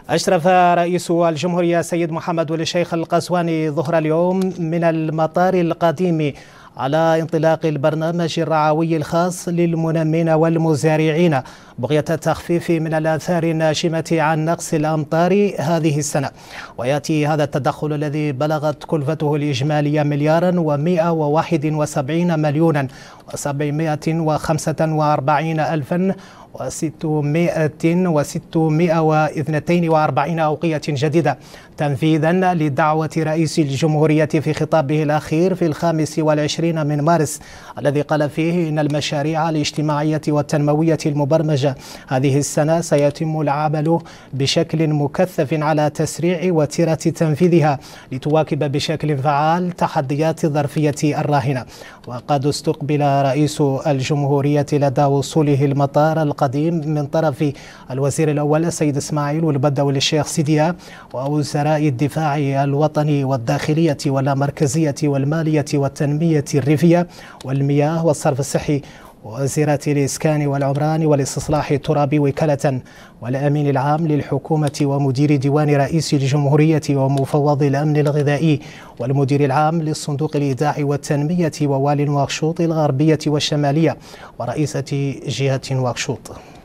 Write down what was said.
أشرف رئيس الجمهورية السيد محمد ولي الشيخ القسواني ظهر اليوم من المطار القديم على انطلاق البرنامج الرعوي الخاص للمنمين والمزارعين بغية التخفيف من الآثار الناشمة عن نقص الأمطار هذه السنة. ويأتي هذا التدخل الذي بلغت كلفته الإجمالية 1,744,642 أوقية جديدة، تنفيذا لدعوة رئيس الجمهورية في خطابه الأخير في 25 من مارس، الذي قال فيه إن المشاريع الاجتماعية والتنموية المبرمجة هذه السنة سيتم العمل بشكل مكثف على تسريع وتيرة تنفيذها لتواكب بشكل فعال تحديات الظرفية الراهنة. وقد استقبل رئيس الجمهورية لدى وصوله المطار القديم من طرف الوزير الأول السيد إسماعيل والبدوي الشيخ سيديا، ووزراء الدفاع الوطني والداخلية واللامركزية والمالية والتنمية الريفية والمياه والصرف الصحي، ووزيرة الإسكان والعمران والاستصلاح الترابي وكالة، والأمين العام للحكومة ومدير ديوان رئيس الجمهورية ومفوض الأمن الغذائي والمدير العام للصندوق الإيداع والتنمية ووالي نواكشوط الغربية والشمالية ورئيسة جهة نواكشوط.